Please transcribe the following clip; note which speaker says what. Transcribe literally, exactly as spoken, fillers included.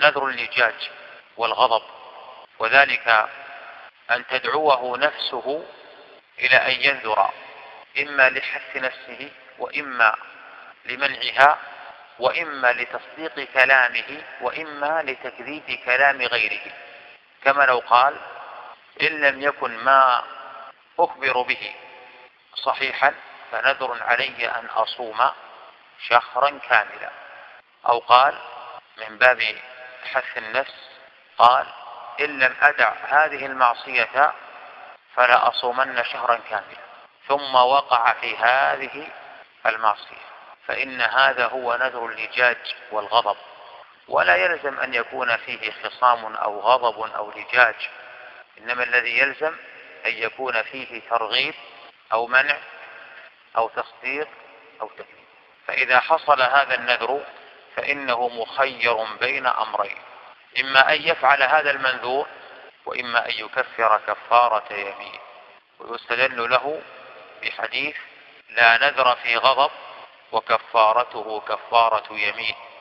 Speaker 1: نذر اللجاج والغضب، وذلك أن تدعوه نفسه إلى أن ينذر إما لحث نفسه وإما لمنعها وإما لتصديق كلامه وإما لتكذيب كلام غيره، كما لو قال إن لم يكن ما أخبر به صحيحا فنذر علي أن أصوم شهرا كاملا، أو قال من باب حث النفس قال إن لم أدع هذه المعصية فلا أصومن شهرا كاملا، ثم وقع في هذه المعصية، فإن هذا هو نذر اللجاج والغضب، ولا يلزم أن يكون فيه خصام أو غضب أو لجاج، إنما الذي يلزم أن يكون فيه ترغيب أو منع أو تصديق أو تكذيب. فإذا حصل هذا النذر فإنه مخير بين أمرين، إما أن يفعل هذا المنذور وإما أن يكفر كفارة يمين. ويستدل له بحديث لا نذر في غضب وكفارته كفارة يمين.